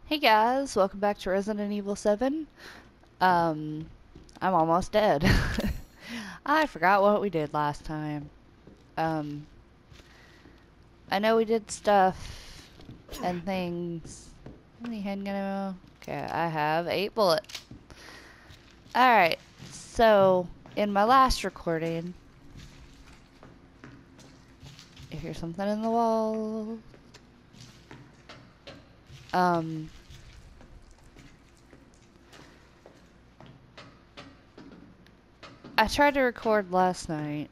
Hey guys, welcome back to Resident Evil 7. I'm almost dead. I forgot what we did last time. Um, I know we did stuff and things. How many handgun ammo? Okay, I have 8 bullets. Alright, so in my last recording, I hear something in the wall. I tried to record last night.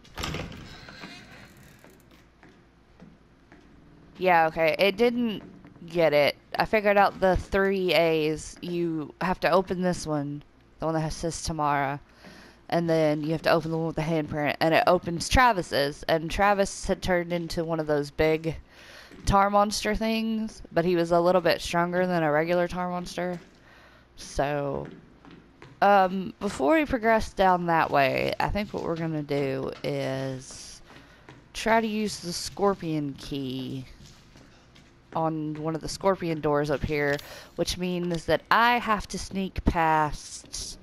Yeah, okay. It didn't get it. I figured out the 3 A's. You have to open this one, the one that says Tamara, and then you have to open the one with the handprint, and it opens Travis's. And Travis had turned into one of those big tar monster things, but he was a little bit stronger than a regular tar monster. So, before we progress down that way, I think what we're gonna do is try to use the scorpion key on one of the scorpion doors up here, which means that I have to sneak past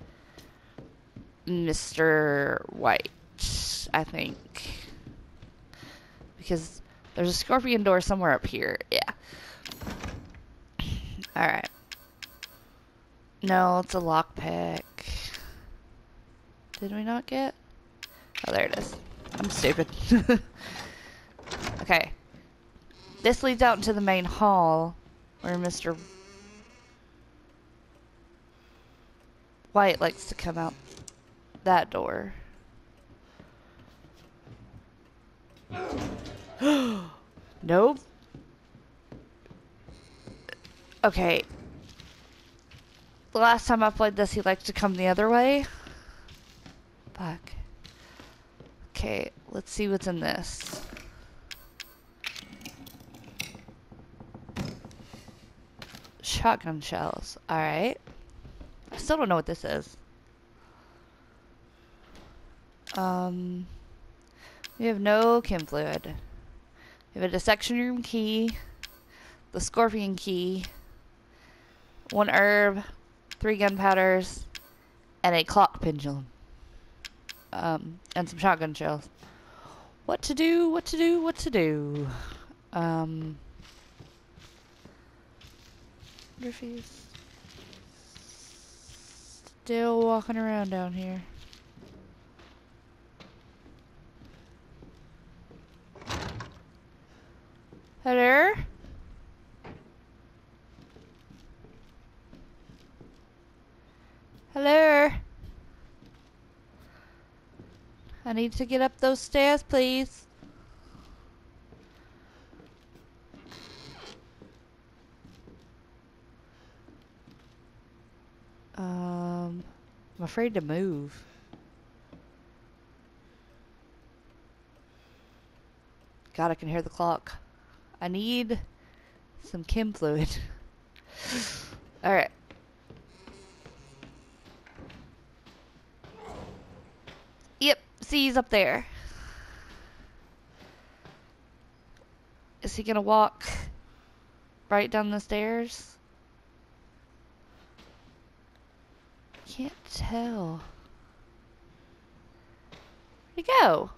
Mr. White, I think. Because there's a scorpion door somewhere up here. Yeah. Alright. No, it's a lockpick. Did we not get? Oh, there it is. I'm stupid. Okay. This leads out into the main hall where Mr. White likes to come out that door. Nope. Okay. The last time I played this, he liked to come the other way. Fuck. Okay, let's see what's in this. Shotgun shells. Alright. I still don't know what this is. We have no chem fluid. We have a dissection room key, the scorpion key, 1 herb, 3 gunpowders, and a clock pendulum. And some shotgun shells. What to do, what to do, what to do? Griffey's still walking around down here. Hello? Hello? I need to get up those stairs, please. I'm afraid to move. God, I can hear the clock. I need some chem fluid. Alright. Yep, see, he's up there. Is he gonna walk right down the stairs? Can't tell. Where'd he go?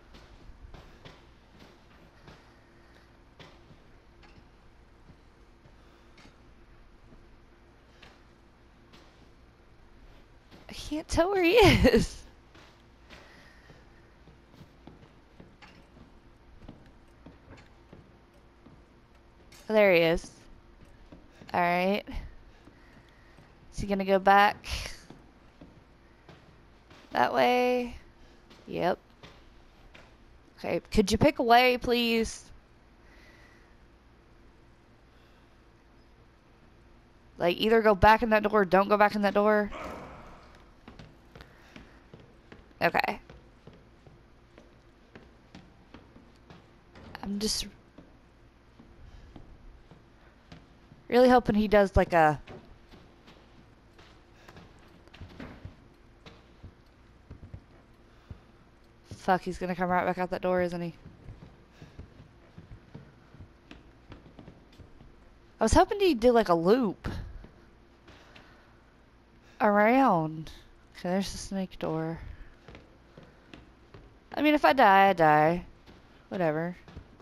I can't tell where he is. Oh, there he is. Alright. Is he gonna go back that way? Yep. Okay, could you pick a way, please? Like, either go back in that door or don't go back in that door. Okay. I'm just really hoping he does like a... Fuck, he's gonna come right back out that door, isn't he? I was hoping he'd do like a loop. around. Okay, there's the snake door. I mean, if I die, I die. Whatever.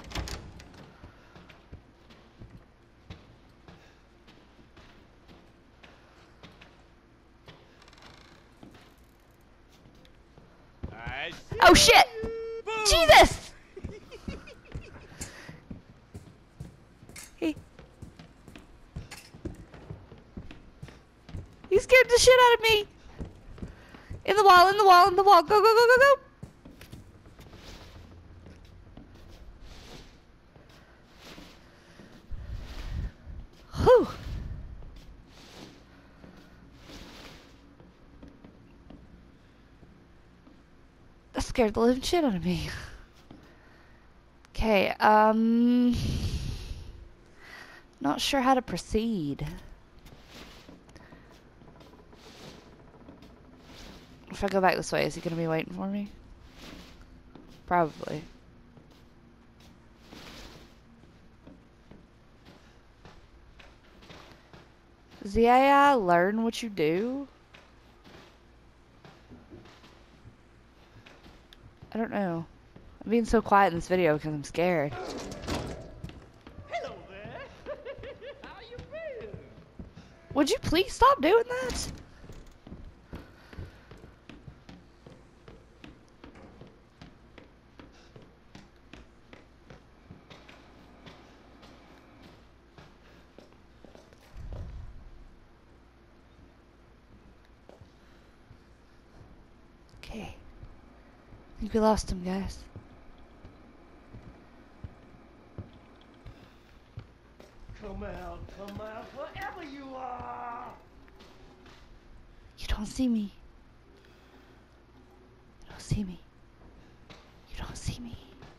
Oh shit! Jesus! He scared the shit out of me! In the wall, in the wall, in the wall. Go, go, go, go, go! Whew! That scared the living shit out of me. Okay, not sure how to proceed. If I go back this way, is he gonna be waiting for me? Probably. Does the AI learn what you do? I don't know. I'm being so quiet in this video because I'm scared. Hello there. How you been? Would you please stop doing that? Okay. I think we lost him, guys. Come out, wherever you are. You don't see me. You don't see me. You don't see me.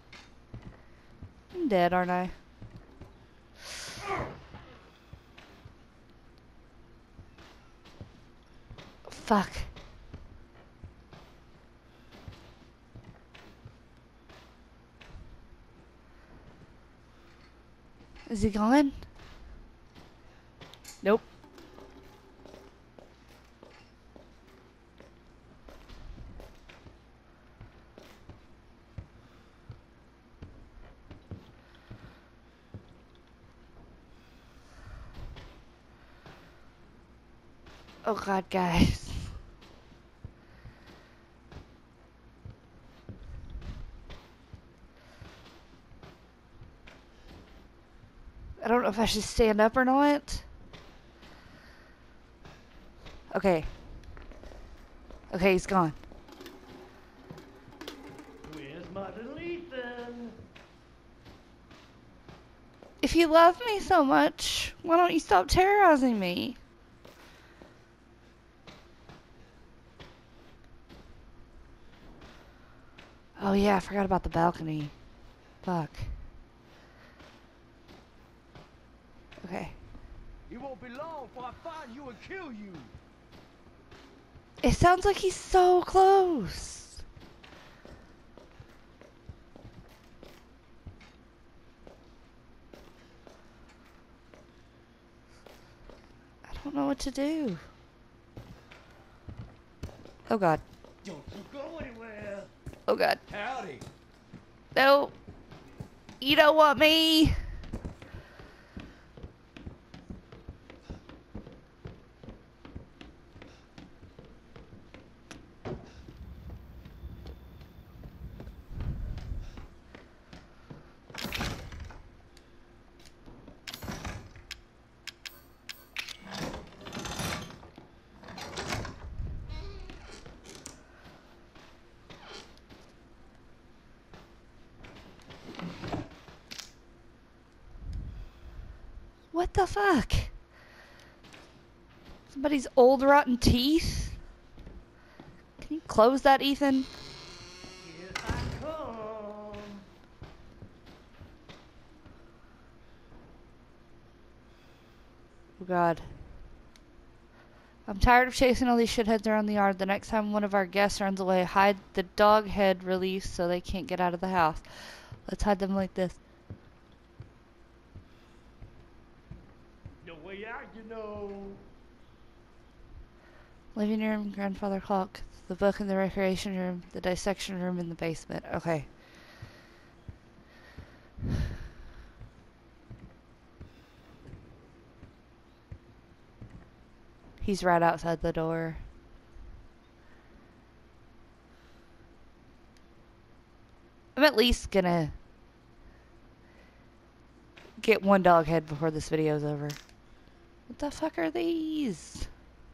I'm dead, aren't I? Fuck. Is he gone? Nope. Oh god, guys. I don't know if I should stand up or not. Okay. Okay, he's gone. Where's my little Ethan? If you love me so much, why don't you stop terrorizing me? Oh yeah, I forgot about the balcony. Fuck. Okay. It won't be long before I find you and kill you. It sounds like he's so close. I don't know what to do. Oh god. Don't you go anywhere. Oh god. Howdy. No. You don't want me. What the fuck? Somebody's old rotten teeth? Can you close that, Ethan? Here I come. Oh god. I'm tired of chasing all these shitheads around the yard. The next time one of our guests runs away, hide the dog head release so they can't get out of the house. Let's hide them like this. No way out, you know. Living room, grandfather clock, the book in the recreation room, the dissection room in the basement. Okay. He's right outside the door. I'm at least gonna get one dog head before this video's over. What the fuck are these?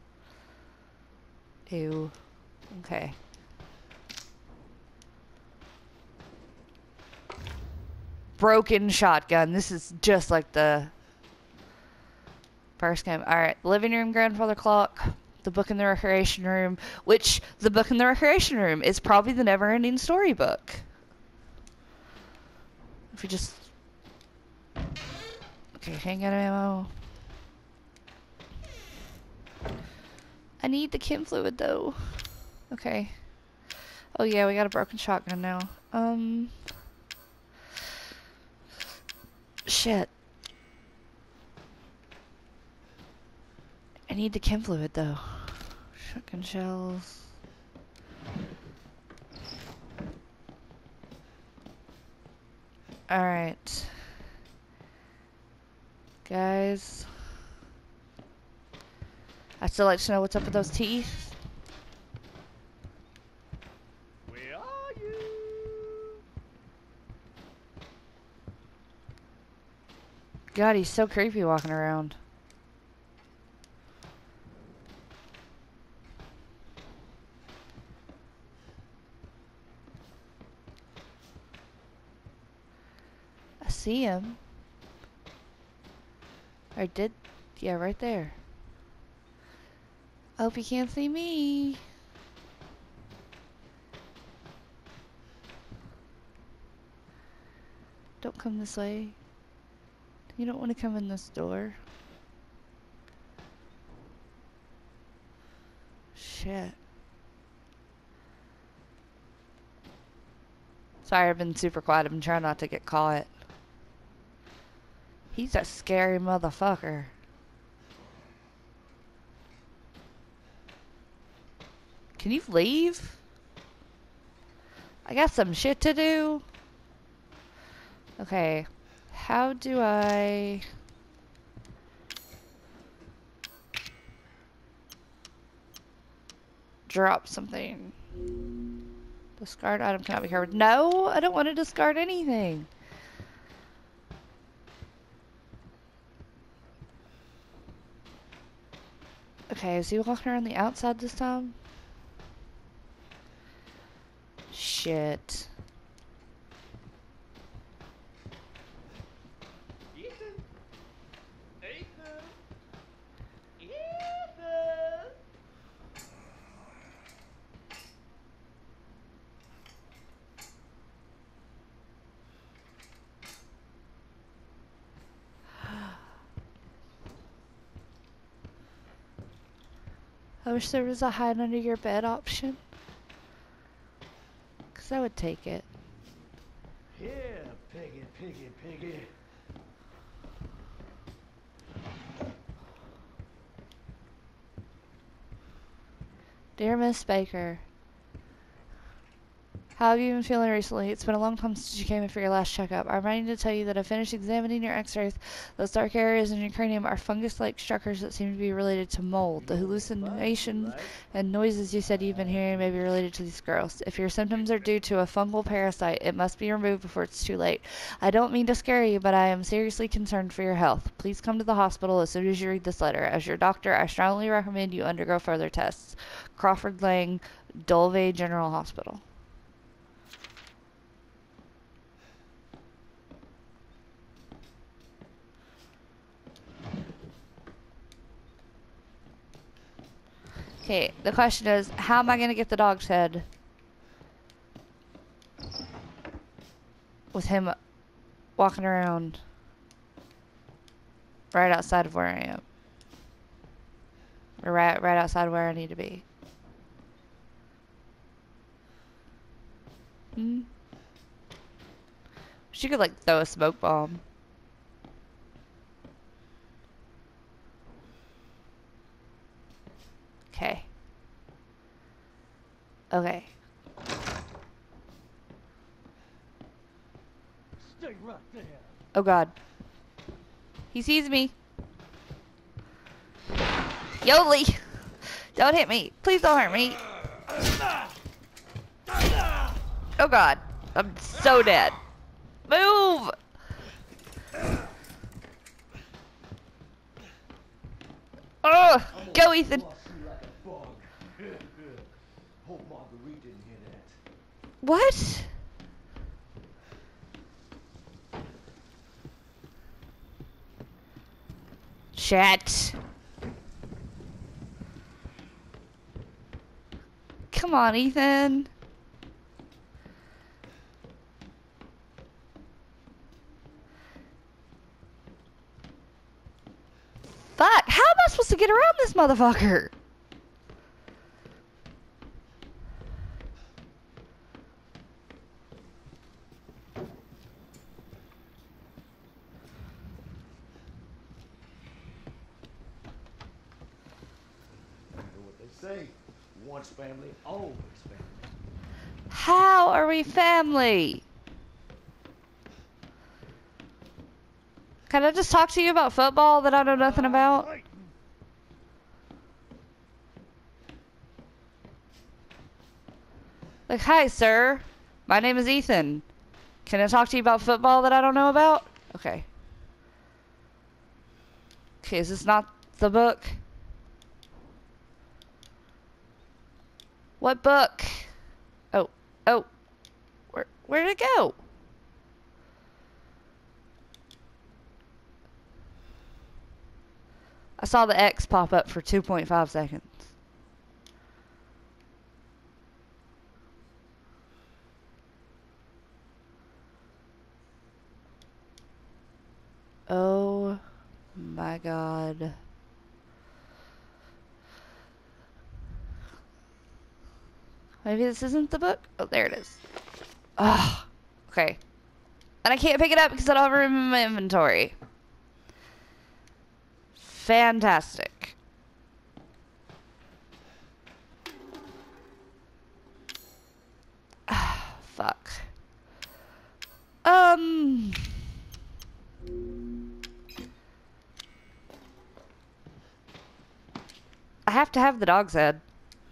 Ew. Okay. Broken shotgun. This is just like the first game. Alright, living room, grandfather clock, the book in the recreation room, which the book in the recreation room is probably the never-ending storybook. If you just... Okay, handgun ammo. I need the chem fluid though. Okay. Oh yeah, we got a broken shotgun now. Shit. I need the chem fluid though. Shotgun shells. Alright. Guys. I'd still like to know what's up with those teeth. Where are you? God, he's so creepy walking around. I see him. Or did... Yeah, right there. I hope he can't see me. Don't come this way. You don't want to come in this door. Shit. Sorry, I've been super quiet. I've been trying not to get caught. He's a scary motherfucker. Can you leave? I got some shit to do. Okay. How do I... drop something? Discard item cannot be covered. No, I don't want to discard anything. Okay, is he walking around the outside this time? Shit. Ethan? Ethan? Ethan? I wish there was a hide under your bed option. Because I would take it. Yeah, piggy, piggy, piggy. Dear Miss Baker, how have you been feeling recently? It's been a long time since you came in for your last checkup. I'm writing to tell you that I finished examining your x-rays. Those dark areas in your cranium are fungus-like structures that seem to be related to mold. The hallucinations and noises you said you've been hearing may be related to these growths. If your symptoms are due to a fungal parasite, it must be removed before it's too late. I don't mean to scare you, but I am seriously concerned for your health. Please come to the hospital as soon as you read this letter. As your doctor, I strongly recommend you undergo further tests. Crawford Lang, Dulvey General Hospital. Okay, the question is, how am I going to get the dog's head with him walking around right outside of where I am? Or right outside where I need to be? She could, like, throw a smoke bomb. Okay. Stay right there. Oh god. He sees me. Yoli! Don't hit me. Please don't hurt me. Oh god. I'm so dead. Move! Oh! Go, Ethan! Bust you like a bug. Hope Marguerite didn't hear that. What? Chat. Come on, Ethan. Fuck, how am I supposed to get around this motherfucker? You know what they say. Once family, always family. How are we family? Can I just talk to you about football that I know nothing about? Like, hi, sir. My name is Ethan. Can I talk to you about football that I don't know about? Okay. Okay, is this not the book? What book? Oh. Where'd it go? I saw the X pop up for 2.5 seconds. Oh my god. Maybe this isn't the book? Oh, there it is. Ah, okay. And I can't pick it up because I don't have room in my inventory. Fantastic. Ah, fuck. I have to have the dog's head.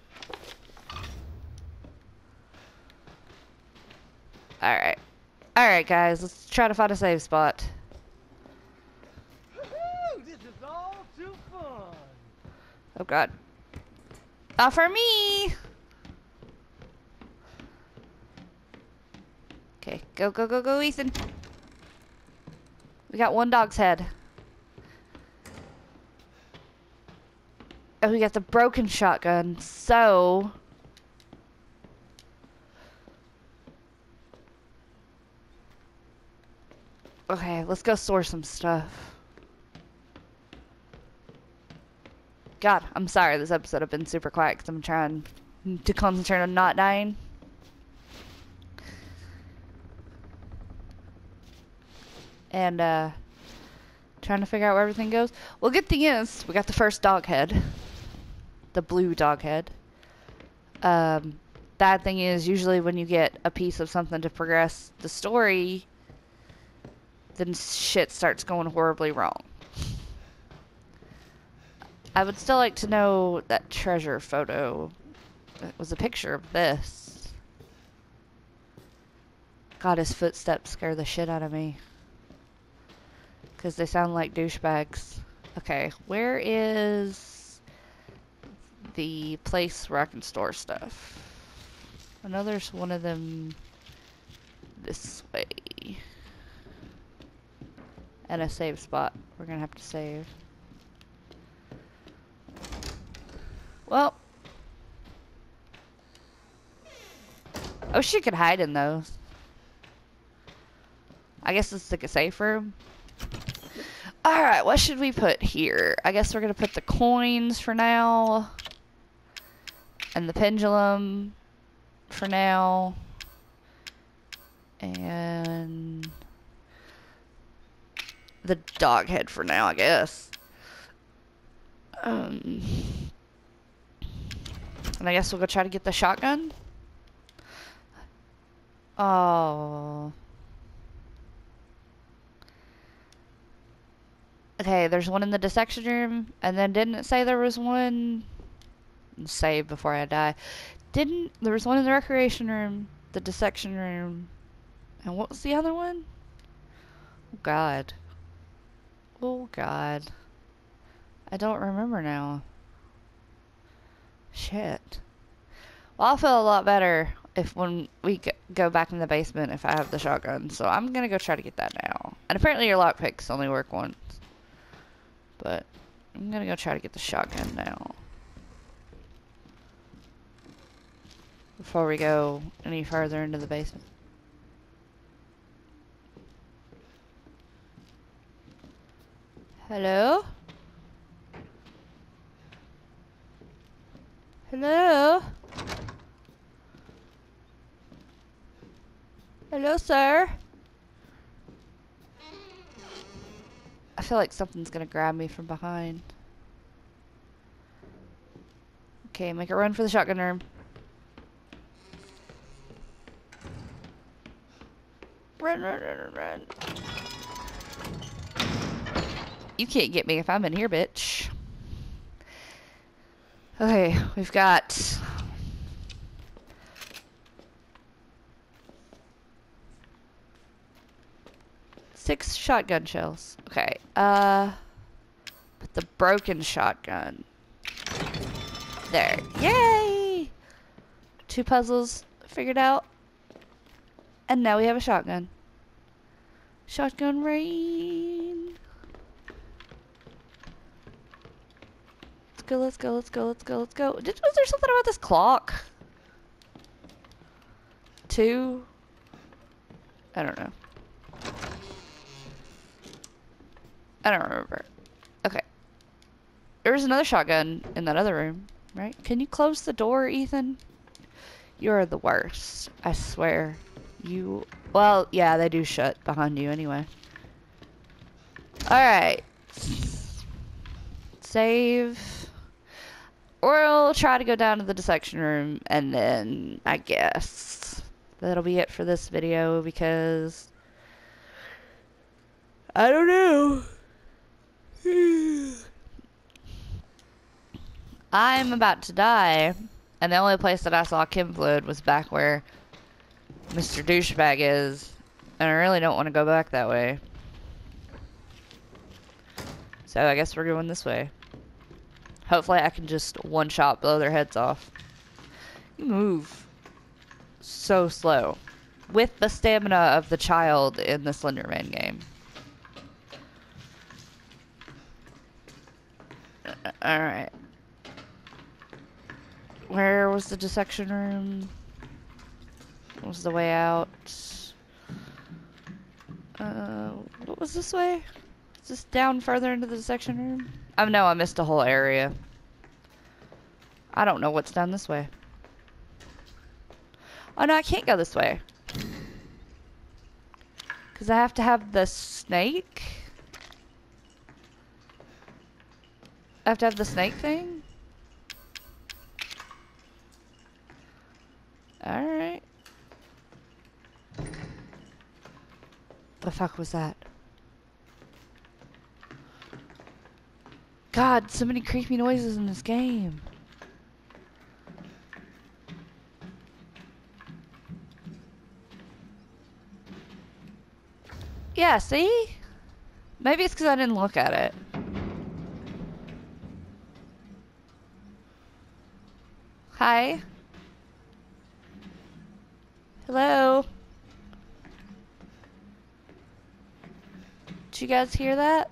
Alright. Alright, guys. Let's try to find a save spot. Woo-hoo, this is all too fun. Oh, God. Not for me! Okay. Go, go, go, go, Ethan. We got one dog's head. Oh, we got the broken shotgun. So... okay, let's go store some stuff. God, I'm sorry this episode I've been super quiet because I'm trying to concentrate on not dying. And, trying to figure out where everything goes. Well, good thing is, we got the first dog head. The blue dog head. Bad thing is, usually when you get a piece of something to progress the story, then shit starts going horribly wrong. I would still like to know that treasure photo. It was a picture of this. God, his footsteps scare the shit out of me. Because they sound like douchebags. Okay, where is the place where I can store stuff? I know there's one of them this way. And a save spot. We're gonna have to save. Well. Oh, she could hide in those. I guess it's like a safe room. Alright, what should we put here? I guess we're gonna put the coins for now. And the pendulum for now. And the dog head for now, I guess. And I guess we'll go try to get the shotgun. Oh. Okay, there's one in the dissection room, and then didn't it say there was one? Save before I die. Didn't there was one in the recreation room, the dissection room, and what was the other one? Oh God. Oh God. I don't remember now. Shit. Well, I'll feel a lot better if when we go back in the basement if I have the shotgun. So I'm gonna go try to get that now. And apparently your lockpicks only work once. But I'm gonna go try to get the shotgun now. Before we go any further into the basement. Hello? Hello? Hello, sir? I feel like something's gonna grab me from behind. Okay, make a run for the shotgun room. Run, run, run, run, run. You can't get me if I'm in here, bitch. Okay, we've got... 6 shotgun shells. Okay, put the broken shotgun. There. Yay! 2 puzzles figured out. And now we have a shotgun. Shotgun rain. Let's go, let's go, let's go, let's go, let's go. Was there something about this clock? 2? I don't know. I don't remember. Okay. There was another shotgun in that other room, right? Can you close the door, Ethan? You're the worst. I swear. You... Well, yeah, they do shut behind you anyway. Alright. Save. Or we'll try to go down to the dissection room, and then I guess that'll be it for this video, because I don't know. I'm about to die, and the only place that I saw chem fluid was back where Mr. Douchebag is, and I really don't want to go back that way. So I guess we're going this way. Hopefully I can just one-shot blow their heads off. You move so slow. With the stamina of the child in the Slender Man game. Alright. Where was the dissection room? What was the way out? What was this way? Is this down further into the dissection room? Oh no, I missed a whole area. I don't know what's down this way. Oh no, I can't go this way. Because I have to have the snake? I have to have the snake thing? Alright. The fuck was that? God, so many creepy noises in this game. Yeah, see? Maybe it's because I didn't look at it. Hi. Hello. Did you guys hear that?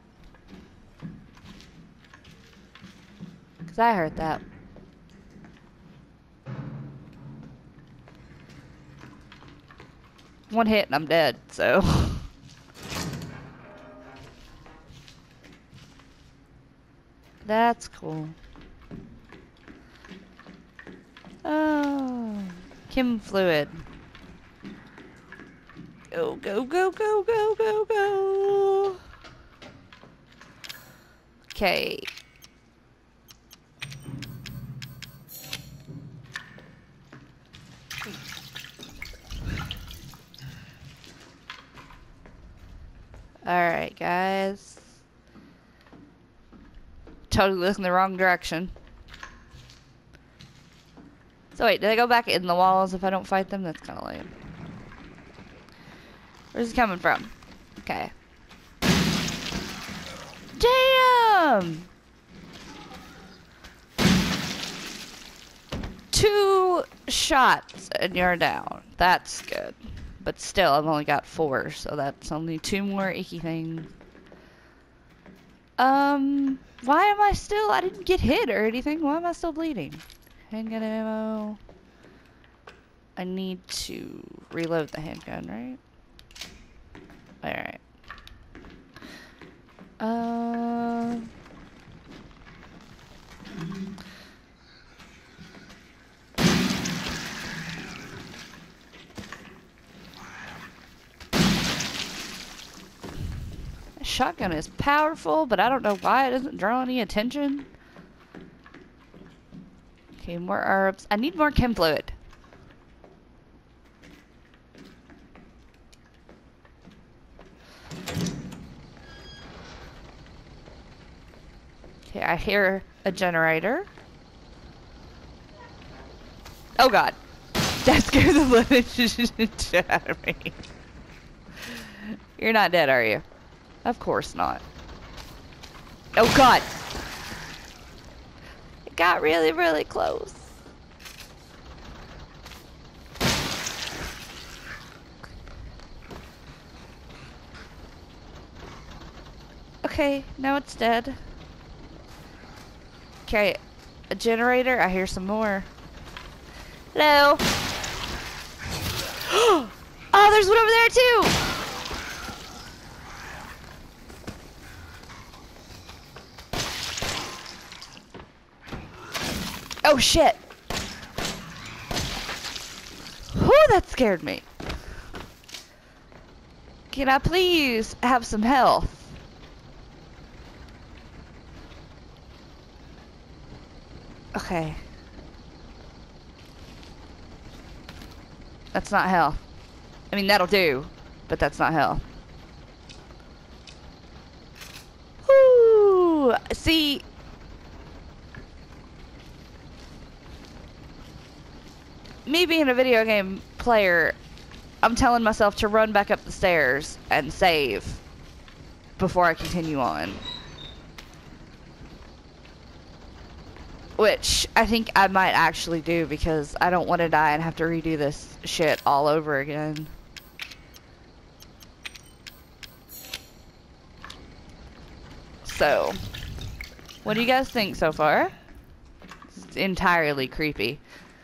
Because I heard that. One hit and I'm dead, so... That's cool. Oh, chem fluid. Go, go, go, go, go, go, go. Okay. Alright, guys. Totally looking the wrong direction. So wait, do they go back in the walls if I don't fight them? That's kind of lame. Where's it coming from? Okay. Damn! 2 shots and you're down. That's good. But still, I've only got 4, so that's only 2 more icky things. Why am I still... I didn't get hit or anything. Why am I still bleeding? Handgun ammo. I need to reload the handgun, right? Alright. Shotgun is powerful, but I don't know why it doesn't draw any attention. Okay, more herbs. I need more chem fluid. Okay, I hear a generator. Oh god. That scared the living shit out of me. You're not dead, are you? Of course not. Oh god! It got really, really close. Okay, now it's dead. Okay, a generator. I hear some more. Hello? Oh, there's one over there too! Oh shit! Whew, that scared me. Can I please have some health? Okay. That's not health. I mean, that'll do, but that's not health. Whoo! See... Me being a video game player, I'm telling myself to run back up the stairs and save before I continue on. Which I think I might actually do because I don't want to die and have to redo this shit all over again. So, what do you guys think so far? It's entirely creepy.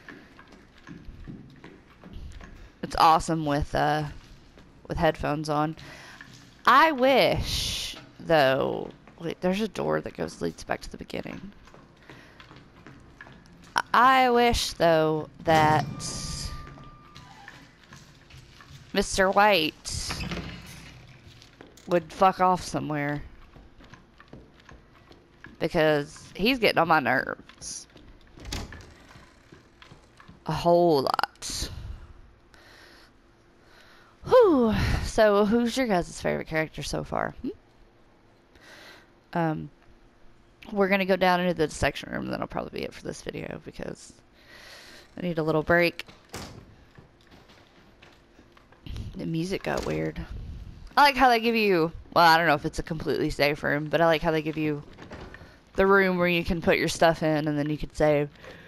It's awesome with headphones on. I wish, though... Wait, there's a door that leads back to the beginning. I wish, though, that Mr. White would fuck off somewhere. Because he's getting on my nerves. A whole lot. Whew. So, who's your guys' favorite character so far? We're gonna go down into the dissection room, and that'll probably be it for this video because I need a little break. The music got weird. I like how they give you, well, I don't know if it's a completely safe room, but I like how they give you the room where you can put your stuff in and then you can save.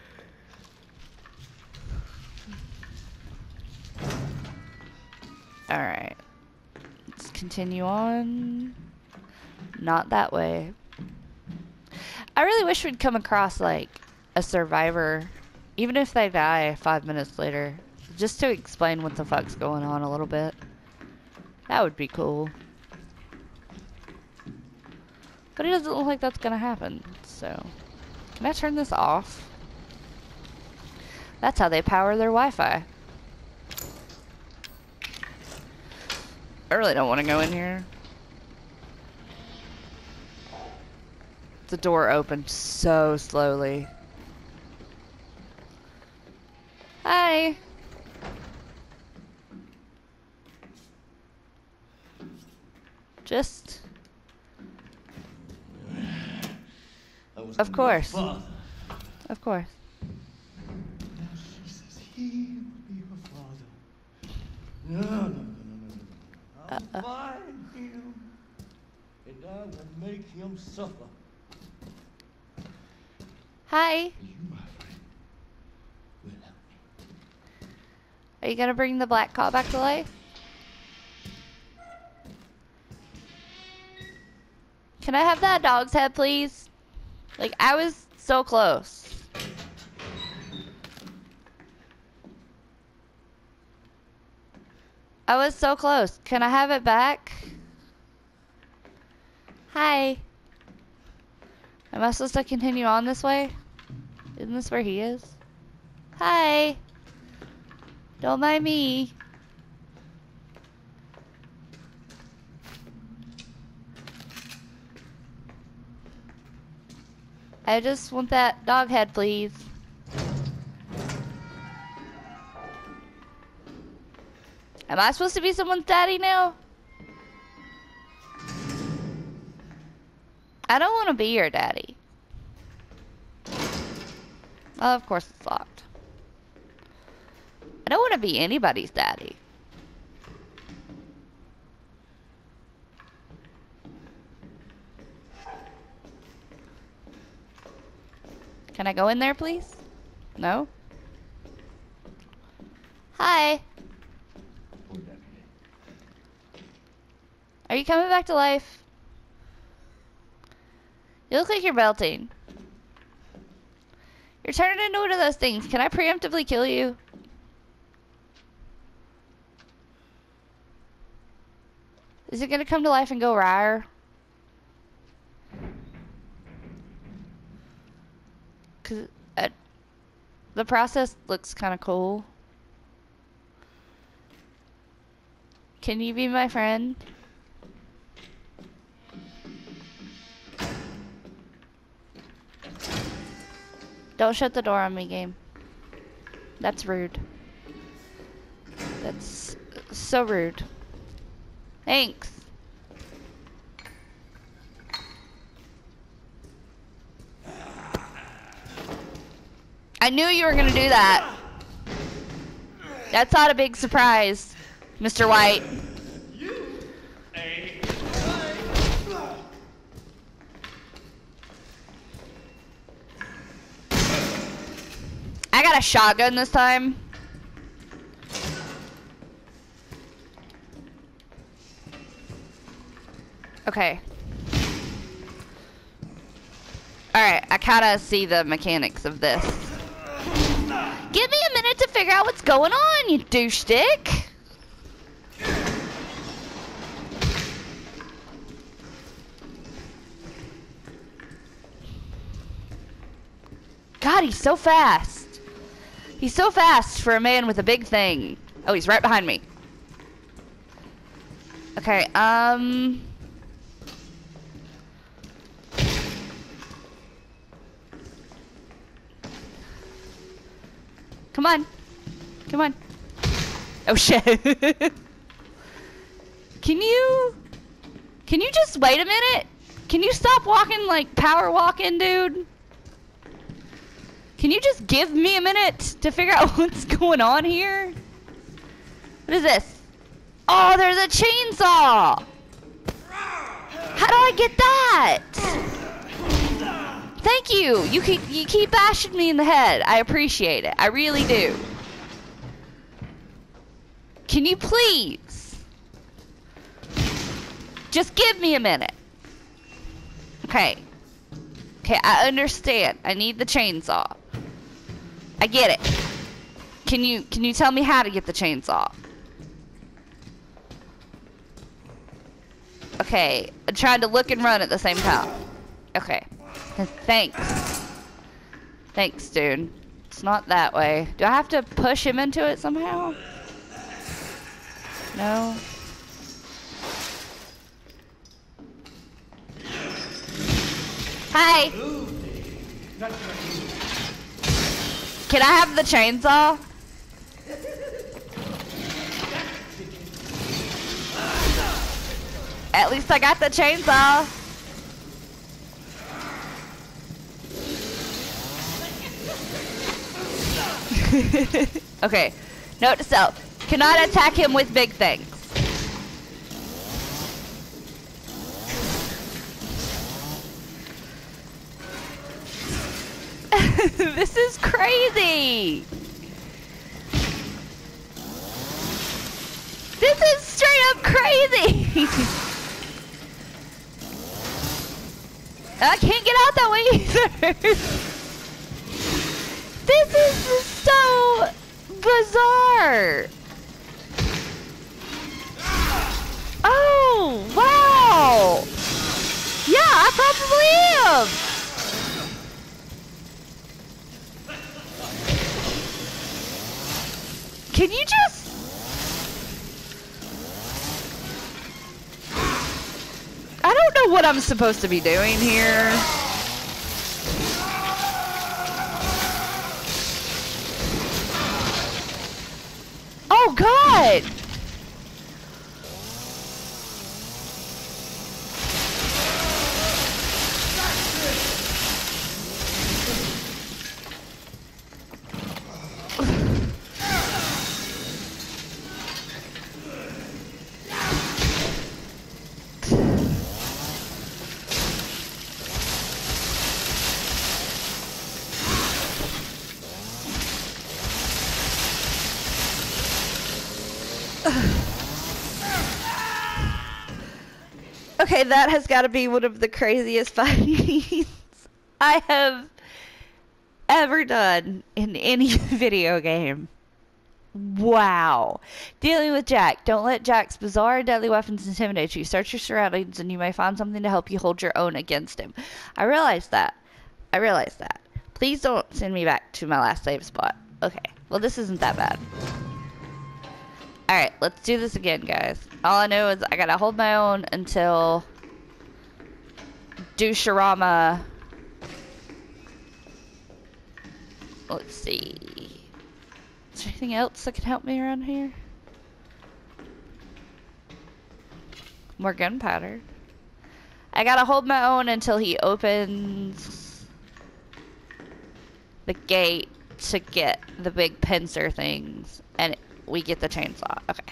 Alright. Let's continue on. Not that way. I really wish we'd come across, like, a survivor, even if they die 5 minutes later, just to explain what the fuck's going on a little bit. That would be cool. But it doesn't look like that's gonna happen, so... Can I turn this off? That's how they power their Wi-Fi. I really don't want to go in here. The door opened so slowly. Hi! Just... Of course. Father. Of course. Now she says he will be her father. No. I'll find him, and I will make him suffer. Hi. You, my friend, will help me. Are you gonna bring the black cop back to life? Can I have that dog's head, please? Like, I was so close. I was so close. Can I have it back? Hi. Am I supposed to continue on this way? Isn't this where he is? Hi. Don't mind me. I just want that dog head, please. Am I supposed to be someone's daddy now? I don't want to be your daddy. Oh, of course it's locked. I don't want to be anybody's daddy. Can I go in there, please? No? Hi. Are you coming back to life? You look like you're melting. You're turning into one of those things. Can I preemptively kill you? Is it gonna come to life and go rawr? Cause the process looks kind of cool. Can you be my friend? Don't shut the door on me, game. That's rude. That's so rude. Thanks. I knew you were gonna do that. That's not a big surprise, Mr. White. I got a shotgun this time. Okay. Alright, I kinda see the mechanics of this. Give me a minute to figure out what's going on, you douche stick. God, he's so fast. He's so fast for a man with a big thing. Oh, he's right behind me. Okay, Come on. Come on. Oh, shit. Can you just wait a minute? Can you stop walking like power walking, dude? Can you just give me a minute to figure out what's going on here? What is this? Oh, there's a chainsaw! How do I get that? Thank you! You keep bashing me in the head. I appreciate it. I really do. Can you please? Just give me a minute. Okay. Okay, I understand. I need the chainsaw. I get it. Can you tell me how to get the chainsaw? Okay, I'm trying to look and run at the same time. Okay. Thanks. Thanks, dude. It's not that way. Do I have to push him into it somehow? No. Hi. Can I have the chainsaw? At least I got the chainsaw. Okay. Note to self. Cannot attack him with big things. This is crazy. This is straight up crazy. I can't get out that way either. This is so bizarre. Oh, wow. Yeah, I probably am. Can you just... I don't know what I'm supposed to be doing here. Oh, God! Okay, that has got to be one of the craziest fights I have ever done in any video game. Wow. Dealing with Jack. Don't let Jack's bizarre and deadly weapons intimidate you. Search your surroundings and you may find something to help you hold your own against him. I realize that. Please don't send me back to my last save spot. Okay. Well, this isn't that bad. Alright, let's do this again, guys. All I know is I gotta hold my own until Dushirama. Let's see. Is there anything else that can help me around here? More gunpowder. I gotta hold my own until he opens the gate to get the big pincer things, and we get the chainsaw. Okay.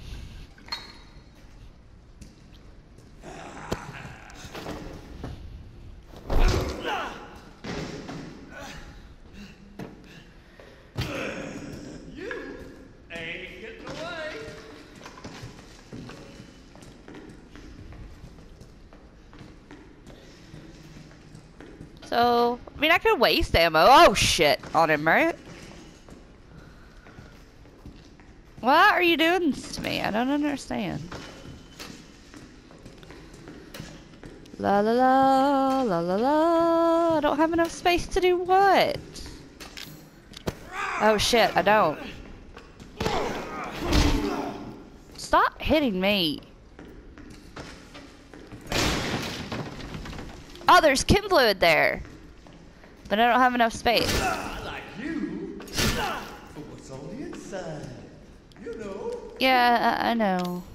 You ain't getting away. So, I mean, I could waste ammo. Oh, shit. On him, right? Why are you doing this to me? I don't understand. La la la, la la la. I don't have enough space to do what? Oh shit, I don't. Stop hitting me. Oh, there's chem fluid there. But I don't have enough space. Like you. But what's on the inside? You know. Yeah, I know.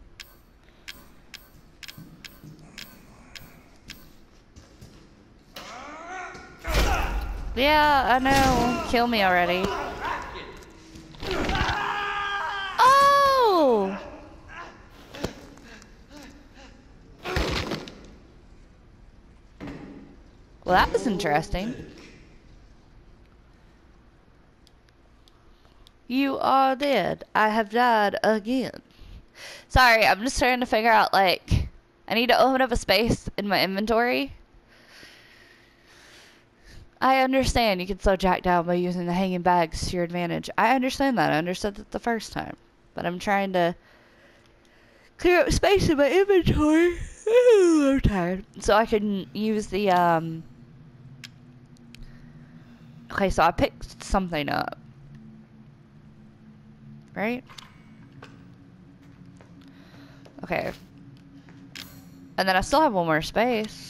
Yeah, I know. Kill me already. Oh! Well, that was interesting. You are dead. I have died again. Sorry, I'm just trying to figure out, like, I need to open up a space in my inventory. I understand you can slow Jack down by using the hanging bags to your advantage. I understand that. I understood that the first time. But I'm trying to clear up space in my inventory. I'm tired. So I can use the, Okay, so I picked something up. Right? Okay. And then I still have one more space.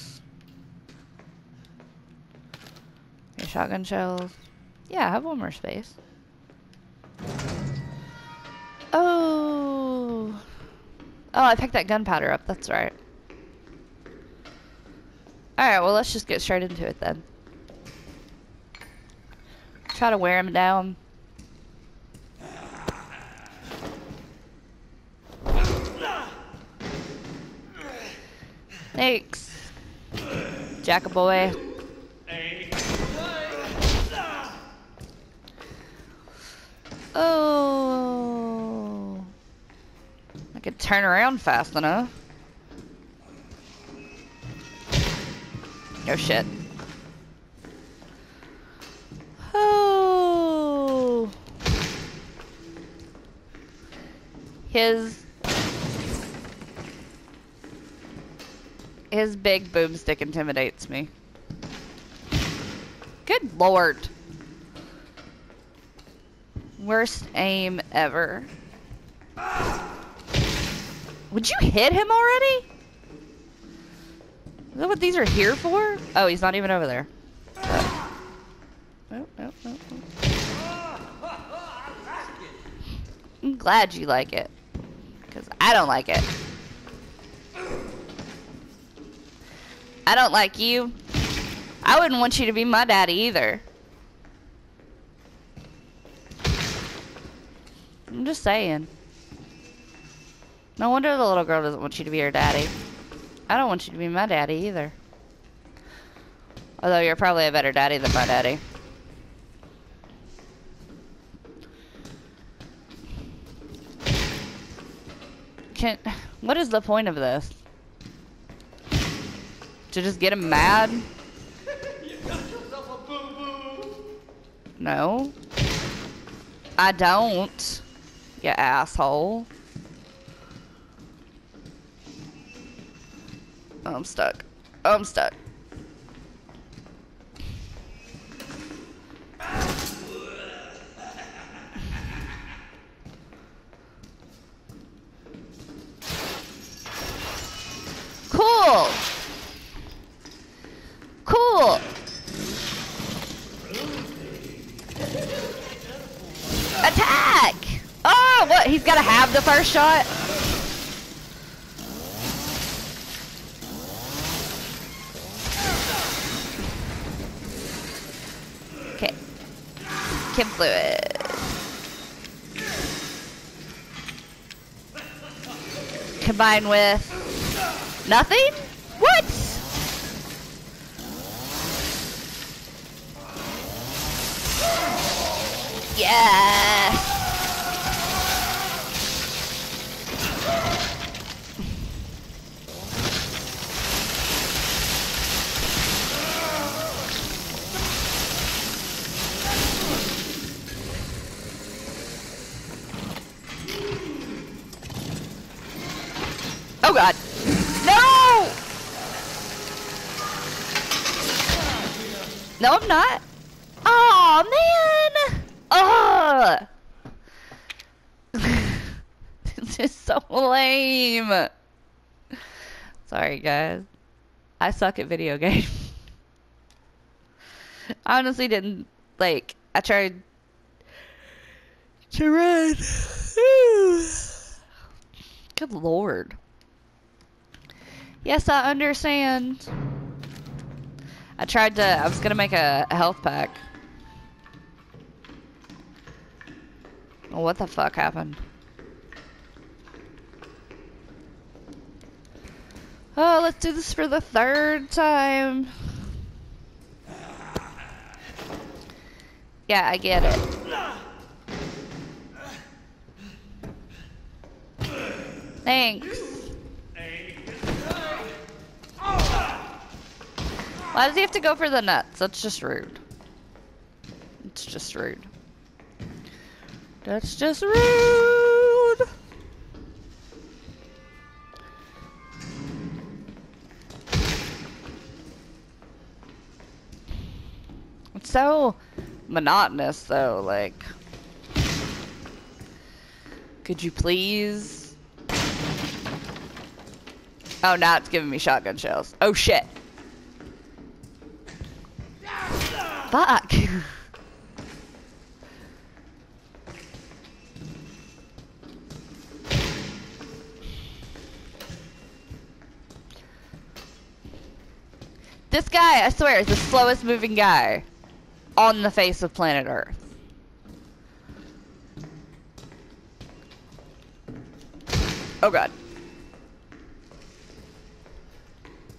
Okay, shotgun shells. Yeah, I have one more space. Oh. Oh, I picked that gunpowder up. That's right. Alright, well, let's just get straight into it then. Try to wear him down. Thanks. Jackaboy. Oh. I could turn around fast enough. Oh shit. Oh. His big boomstick intimidates me. Good lord. Worst aim ever. Would you hit him already? Is that what these are here for? Oh, he's not even over there. Nope, nope, nope, nope. I'm glad you like it. Because I don't like it. I don't like you. I wouldn't want you to be my daddy either. I'm just saying. No wonder the little girl doesn't want you to be her daddy. I don't want you to be my daddy either. Although you're probably a better daddy than my daddy. What is the point of this? To just get him mad? You got yourself a boo-boo. No. I don't. You asshole. Oh, I'm stuck. Oh, I'm stuck. Cool. Cool. Attack! Oh, what? He's got to have the first shot? Okay. Kim Fluid. Combined with nothing? What? Yeah. Oh god. No! No, I'm not. Oh man! Ugh! This is so lame. Sorry, guys. I suck at video games. I honestly didn't, like, I tried to run. Good lord. Yes, I understand. I was gonna make a health pack. Oh, what the fuck happened? Oh, let's do this for the third time. Yeah, I get it. Thanks. Why does he have to go for the nuts? That's just rude. It's just rude. That's just rude. It's so monotonous though, like, could you please? Oh, now it's giving me shotgun shells. Oh shit. Fuck. This guy, I swear, is the slowest moving guy on the face of planet Earth. Oh god.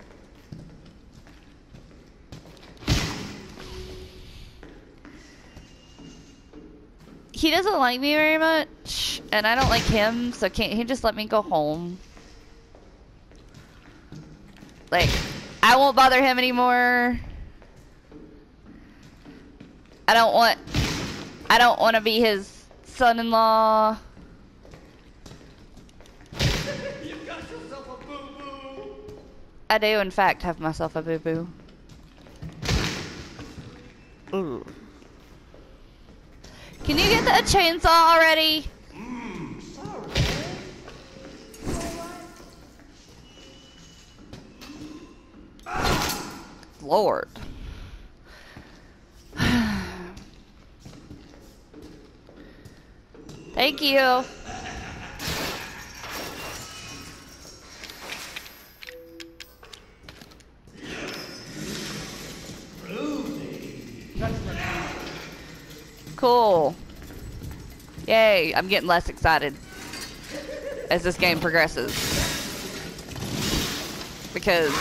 he doesn't like me very much, and I don't like him, so can't he just let me go home? Like, I won't bother him anymore. I don't want to be his son-in-law. You got yourself a boo-boo. I do, in fact, have myself a boo-boo. Ooh. Can you get that chainsaw already? Sorry. Lord. Thank you. Cool. Yay, I'm getting less excited as this game progresses. Because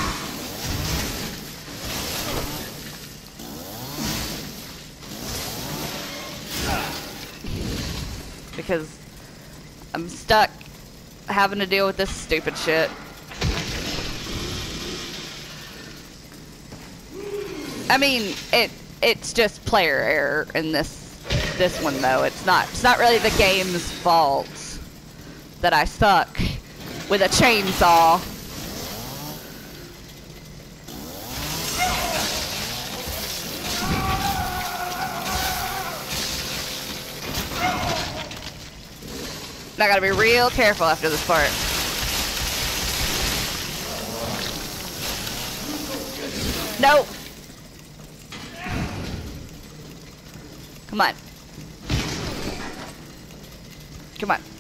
I'm stuck having to deal with this stupid shit. I mean, it's just player error in this one though. It's not really the game's fault that I suck with a chainsaw. I gotta be real careful after this part. Nope. Come on. Come on.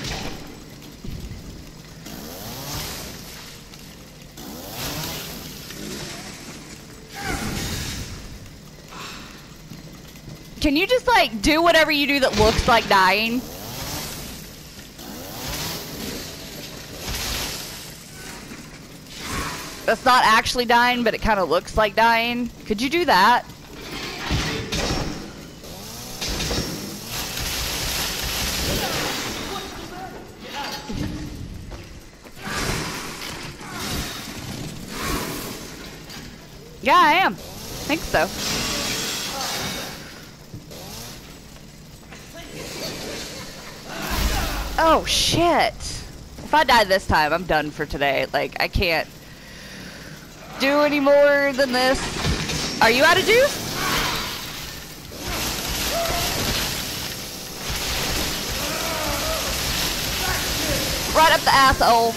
Can you just like do whatever you do that looks like dying? That's not actually dying, but it kind of looks like dying. Could you do that? Yeah, I am. I think so. Oh, shit. If I die this time, I'm done for today. Like, I can't do any more than this. Are you out of juice? Right up the asshole.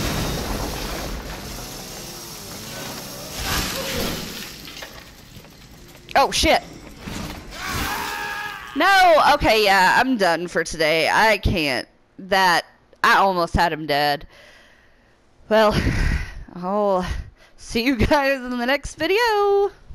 Oh, shit. No, okay, yeah, I'm done for today. I can't. I almost had him dead. Well, I'll see you guys in the next video.